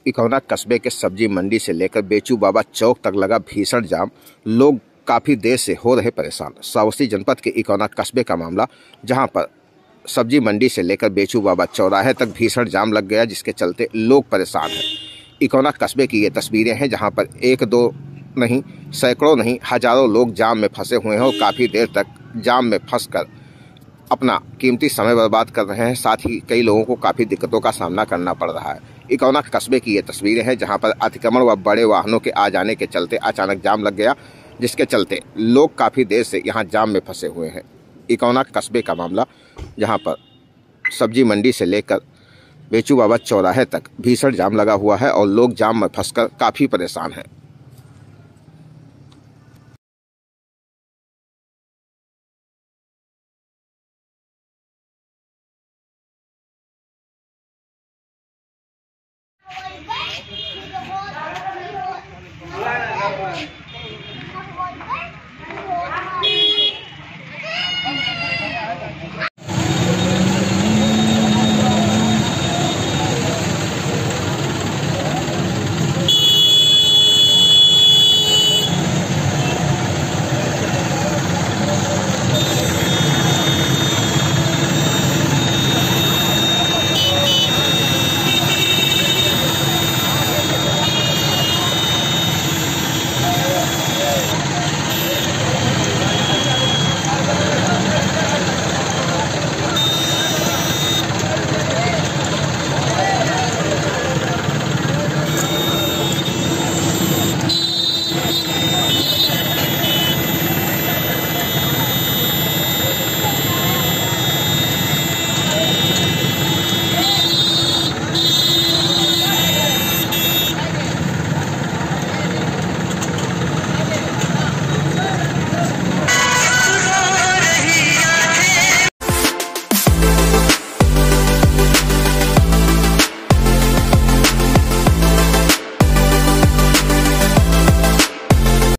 इकौना कस्बे के सब्जी मंडी से लेकर बेचू बाबा चौक तक लगा भीषण जाम। लोग काफ़ी देर से हो रहे परेशान। श्रावस्ती जनपद के इकौना कस्बे का मामला, जहां पर सब्जी मंडी से लेकर बेचू बाबा चौराहे तक भीषण जाम लग गया, जिसके चलते लोग परेशान हैं। इकौना कस्बे की ये तस्वीरें हैं, जहां पर एक दो नहीं, सैकड़ों नहीं, हजारों लोग जाम में फंसे हुए हैं और काफ़ी देर तक जाम में फंसकर अपना कीमती समय बर्बाद कर रहे हैं। साथ ही कई लोगों को काफ़ी दिक्कतों का सामना करना पड़ रहा है। इकौना कस्बे की ये तस्वीरें हैं, जहां पर अतिक्रमण व बड़े वाहनों के आ जाने के चलते अचानक जाम लग गया, जिसके चलते लोग काफ़ी देर से यहां जाम में फंसे हुए हैं। इकौना कस्बे का मामला, जहां पर सब्जी मंडी से लेकर बेचू बाबा चौराहे तक भीषण जाम लगा हुआ है और लोग जाम में फंसकर काफ़ी परेशान हैं। Bye.